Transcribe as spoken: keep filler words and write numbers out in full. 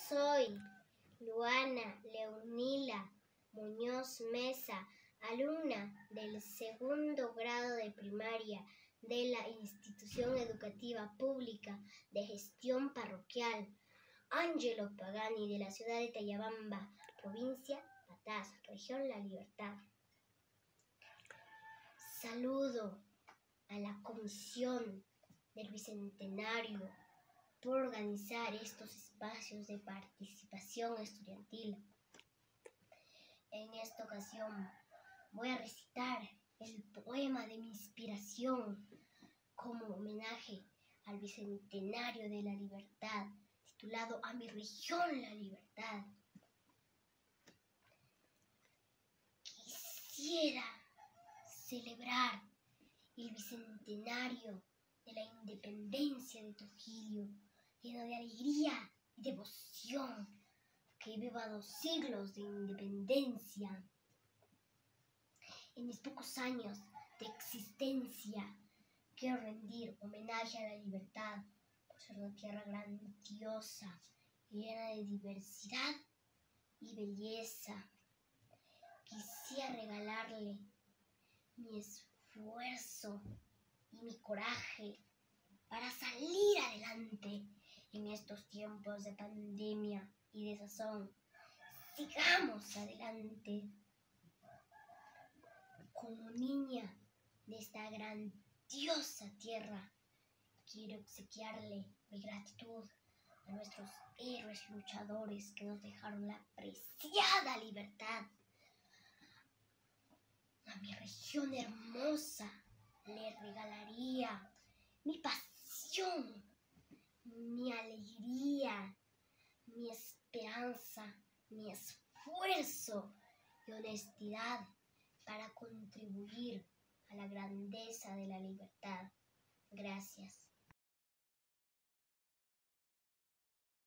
Soy Luana Leonila Muñoz Mesa, alumna del segundo grado de primaria de la Institución Educativa Pública de Gestión Parroquial Ángelo Pagani de la ciudad de Tayabamba, provincia Patás, región La Libertad. Saludo a la Comisión del Bicentenario por organizar estos espacios de participación estudiantil. En esta ocasión voy a recitar el poema de mi inspiración como homenaje al Bicentenario de la Libertad, titulado A mi región la libertad. Quisiera celebrar el Bicentenario de la Independencia de Trujillo, lleno de alegría y devoción, que viva dos siglos de independencia. En mis pocos años de existencia, quiero rendir homenaje a la libertad por ser una tierra grandiosa, llena de diversidad y belleza. Quisiera regalarle mi esfuerzo y mi coraje para salir adelante en estos tiempos de pandemia y desazón. Sigamos adelante. Como niña de esta grandiosa tierra, quiero obsequiarle mi gratitud a nuestros héroes luchadores que nos dejaron la preciada libertad. A mi región hermosa le regalaría mi pasión, mi alegría, mi esperanza, mi esfuerzo y honestidad para contribuir a la grandeza de la libertad. Gracias.